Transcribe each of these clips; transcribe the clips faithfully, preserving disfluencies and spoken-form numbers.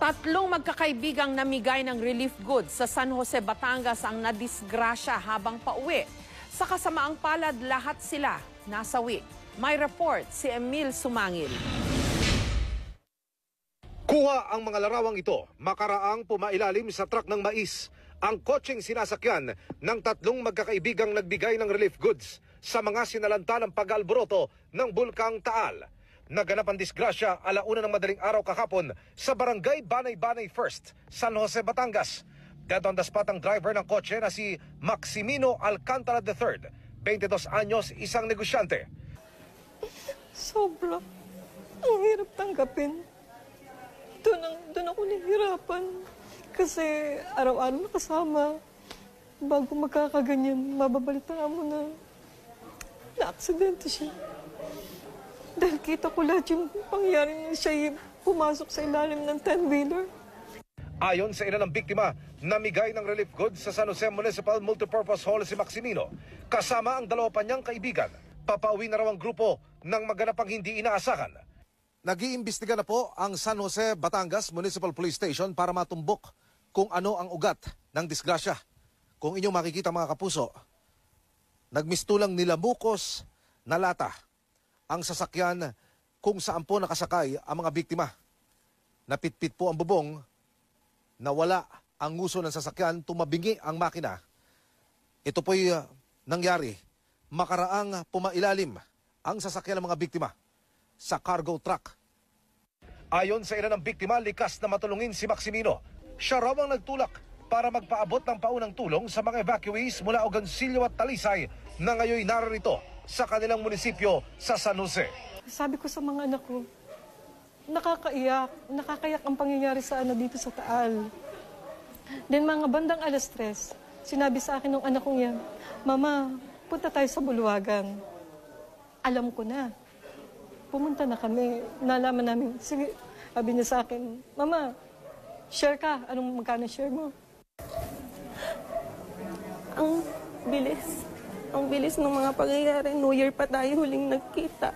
Tatlong magkakaibigang namigay ng relief goods sa San Jose, Batangas ang nadisgrasya habang pauwi. Sa kasamaang palad, lahat sila nasawi. May report si Emil Sumangil. Kuha ang mga larawang ito makaraang pumailalim sa truck ng mais ang kotseng sinasakyan ng tatlong magkakaibigang nagbigay ng relief goods sa mga sinalanta ng pag-alboroto ng Bulkang Taal. Naganap ang disgrasya alauna ng madaling araw kahapon sa barangay Banay-Banay First, San Jose, Batangas. Dead on the spot ang driver ng kotse na si Maximino Alcantara the third, twenty-dos anyos, isang negosyante. Sobra. Ang hirap tanggapin. Doon, ang, doon ako nahihirapan. Kasi araw-araw nakasama. Bago magkakaganyan, mababalitaan mo na na-aksidente siya. Dahil kita ko lahat yung pangyayari na siya pumasok sa ilalim ng ten-wheeler. Ayon sa ilan ng biktima, namigay ng relief goods sa San Jose Municipal Multipurpose Hall si Maximino. Kasama ang dalawa pa niyang kaibigan. Papauwi na raw ang grupo ng maganapang hindi inaasahan. Nag-iimbestiga na po ang San Jose, Batangas Municipal Police Station para matumbok kung ano ang ugat ng disgrasya. Kung inyong makikita mga kapuso, nagmistulang nilamukos na lata ang sasakyan kung saan po nakasakay ang mga biktima. Napitpit po ang bubong, nawala ang nguso ng sasakyan, tumabingi ang makina. Ito po'y uh, nangyari makaraang pumailalim ang sasakyan ng mga biktima sa cargo truck. Ayon sa ilan ng biktima, likas na matulungin si Maximino. Siya raw ang nagtulak para magpaabot ng paunang tulong sa mga evacuees mula Ogoncillo at Talisay na ngayon narito sa kanilang munisipyo sa San Jose. Sabi ko sa mga anak ko, nakakaiyak, nakakaiyak ang pangyayari sa ano dito sa Taal. Then mga bandang alas tres, sinabi sa akin ng anak kong yan, Mama, punta tayo sa Buluwagan. Alam ko na. Pumunta na kami. Nalaman namin. Sige, sabi niya sa akin, Mama, share ka. Anong magkano share mo? Ang bilis. Ang bilis ng mga pangyayari. New Year pa tayo huling nagkita.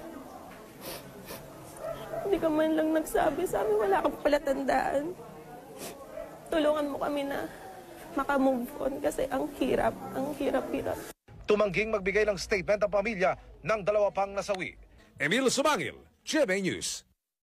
Hindi ka man lang nagsabi. Sabi, wala kang palatandaan. Tulungan mo kami na makamove on kasi ang hirap. Ang hirap-hirap. Tumangging magbigay ng statement ang pamilya ng dalawa pang nasawi. Emil Sumangil, G M A News.